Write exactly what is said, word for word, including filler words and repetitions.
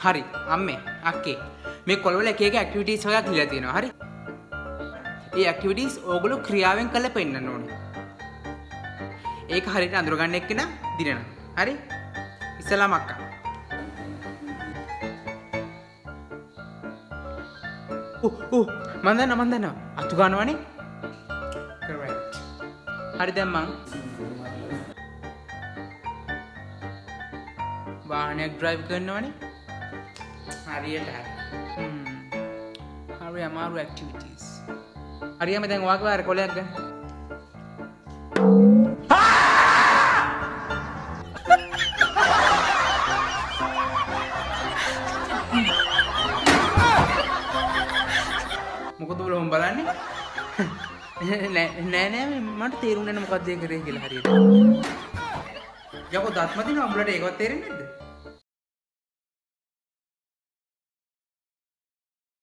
හරි අම්මේ අක්කේ මේ කොළවල එක එක ඇක්ටිවිටීස් වගේ දීලා තියෙනවා. හරි. ඒ ඇක්ටිවිටීස් ඕගොල්ලෝ ක්‍රියාවෙන් කරලා පෙන්නන්න ඕනේ. ඒක හරියට අඳුර ගන්න එක්කෙනා දිනනවා. හරි? ඉස්සලාම අක්කා. ඔව් ඔව් මන් දන්නවා මන් දන්නවා. අතු ගන්නවනේ. correct. හරි දැන් මං වාහනයක් drive කරනවනේ. හරියට හරි. හ්ම්. හරි අමාරු activities. හරියම දැන් ඔයාගේ වාර කොලයක් ගන්න. මොකද උඹ බලන්නේ? නෑ නෑ මට තේරුන්නේ නැහැ මොකක්ද ඒ කරේ කියලා හරියට. යකෝ දත් මදිනවා උඹලට ඒකවත් තේරෙන්නේ නැද්ද?